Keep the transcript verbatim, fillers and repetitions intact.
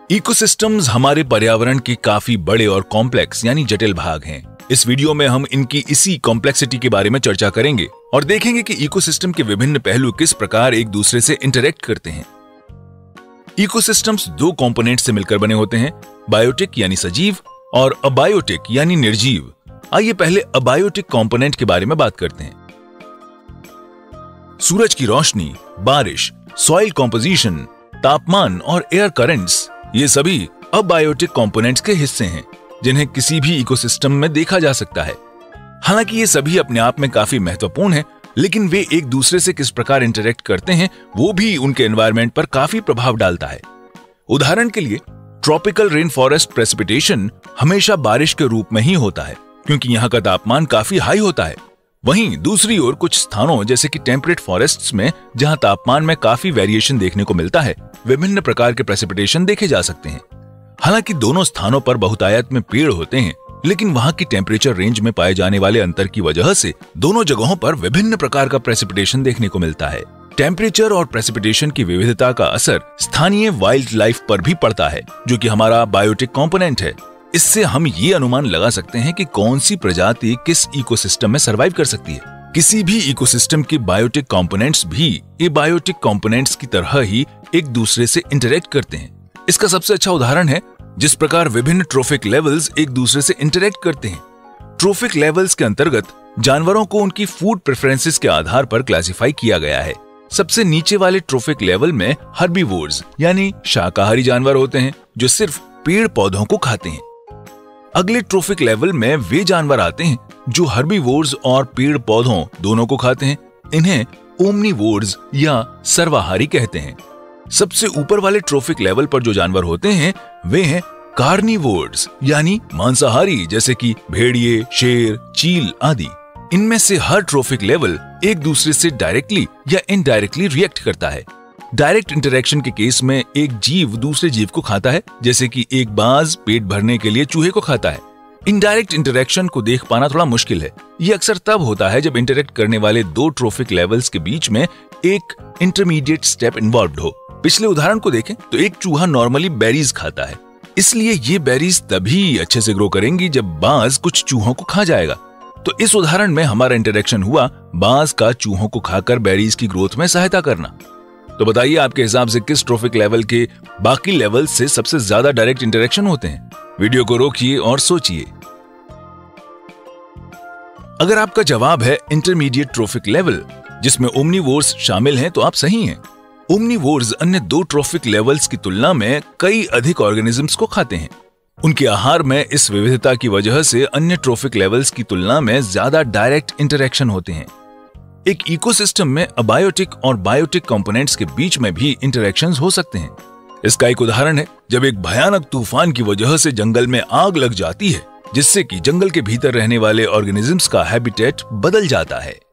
Ecosystems हमारे पर्यावरण के काफी बड़े और कॉम्प्लेक्स यानी जटिल भाग हैं। इस वीडियो में हम इनकी इसी कॉम्प्लेक्सिटी के बारे में चर्चा करेंगे और देखेंगे कि इकोसिस्टम के विभिन्न पहलू किस प्रकार एक दूसरे से इंटरेक्ट करते हैं। इकोसिस्टम्स दो कंपोनेंट से मिलकर बने होते हैं, बायोटिक यानी सजीव और अबायोटिक यानी निर्जीव। आइए पहले अबायोटिक कंपोनेंट के बारे में बात करते हैं। सूरज की रोशनी, बारिश, सॉइल कॉम्पोजिशन, तापमान और एयर करंट्स, ये सभी अबायोटिक कंपोनेंट्स के हिस्से हैं जिन्हें किसी भी इकोसिस्टम में देखा जा सकता है। हालांकि ये सभी अपने आप में काफी महत्वपूर्ण हैं, लेकिन वे एक दूसरे से किस प्रकार इंटरेक्ट करते हैं वो भी उनके एनवायरनमेंट पर काफी प्रभाव डालता है। उदाहरण के लिए ट्रॉपिकल रेन फॉरेस्ट प्रेसिपिटेशन हमेशा बारिश के रूप में ही होता है क्योंकि यहाँ का तापमान काफी हाई होता है। वहीं दूसरी ओर कुछ स्थानों जैसे कि टेम्परेट फॉरेस्ट्स में जहाँ तापमान में काफी वेरिएशन देखने को मिलता है, विभिन्न प्रकार के प्रेसिपिटेशन देखे जा सकते हैं। हालांकि दोनों स्थानों पर बहुतायत में पेड़ होते हैं, लेकिन वहां की टेम्परेचर रेंज में पाए जाने वाले अंतर की वजह से दोनों जगहों पर विभिन्न प्रकार का प्रेसिपिटेशन देखने को मिलता है। टेम्परेचर और प्रेसिपिटेशन की विविधता का असर स्थानीय वाइल्ड लाइफ पर भी पड़ता है, जो कि हमारा बायोटिक कंपोनेंट है। इससे हम ये अनुमान लगा सकते हैं कि कौन सी प्रजाति किस इकोसिस्टम में सर्वाइव कर सकती है। किसी भी इकोसिस्टम के बायोटिक कंपोनेंट्स भी एबायोटिक कंपोनेंट्स की तरह ही एक दूसरे से इंटरेक्ट करते हैं। इसका सबसे अच्छा उदाहरण है जिस प्रकार विभिन्न ट्रोफिक लेवल्स एक दूसरे से इंटरेक्ट करते हैं। ट्रोफिक लेवल्स के अंतर्गत जानवरों को उनकी फूड प्रेफरेंसेस के आधार पर क्लासिफाई किया गया है। सबसे नीचे वाले ट्रोफिक लेवल में हर्बीवोर्स यानी शाकाहारी जानवर होते हैं जो सिर्फ पेड़ पौधों को खाते हैं। अगले ट्रोफिक लेवल में वे जानवर आते हैं जो हर्बीवोर्स और पेड़ पौधों दोनों को खाते हैं। इन्हें ओमनीवोर्स या सर्वाहारी कहते हैं। सबसे ऊपर वाले ट्रोफिक लेवल पर जो जानवर होते हैं वे हैं कार्निवोर्स यानी मांसाहारी, जैसे कि भेड़िए, शेर, चील आदि। इनमें से हर ट्रोफिक लेवल एक दूसरे से डायरेक्टली या इनडायरेक्टली रिएक्ट करता है। डायरेक्ट इंटरेक्शन के केस में एक जीव दूसरे जीव को खाता है, जैसे कि एक बाज पेट भरने के लिए चूहे को खाता है। इनडायरेक्ट इंटरेक्शन को देख पाना थोड़ा मुश्किल है। ये अक्सर तब होता है जब इंटरेक्ट करने वाले दो ट्रोफिक लेवल्स के बीच में एक इंटरमीडिएट स्टेप इन्वॉल्व्ड हो। पिछले उदाहरण को देखें तो एक चूहा नॉर्मली बेरीज खाता है, इसलिए ये बेरीज तभी अच्छे से ग्रो करेंगी जब बाज कुछ चूहों को खा जाएगा। तो इस उदाहरण में हमारा इंटरेक्शन हुआ बाज का चूहों को खाकर बेरीज की ग्रोथ में सहायता करना। तो बताइए आपके हिसाब से किस ट्रोफिक लेवल के बाकी लेवल से सबसे ज्यादा डायरेक्ट इंटरेक्शन होते हैं? वीडियो को रोकिए और सोचिए। अगर आपका जवाब है इंटरमीडिएट ट्रोफिक लेवल जिसमें ओमनीवोर्स शामिल हैं, तो आप सही हैं। ओमनीवोर्स अन्य दो ट्रोफिक लेवल्स की तुलना में कई अधिक ऑर्गेनिजम्स को खाते हैं। उनके आहार में इस विविधता की वजह से अन्य ट्रोफिक लेवल्स की तुलना में ज्यादा डायरेक्ट इंटरेक्शन होते हैं। एक इकोसिस्टम में अबायोटिक और बायोटिक कंपोनेंट्स के बीच में भी इंटरेक्शंस हो सकते हैं। इसका एक उदाहरण है जब एक भयानक तूफान की वजह से जंगल में आग लग जाती है, जिससे कि जंगल के भीतर रहने वाले ऑर्गेनिजम्स का हैबिटेट बदल जाता है।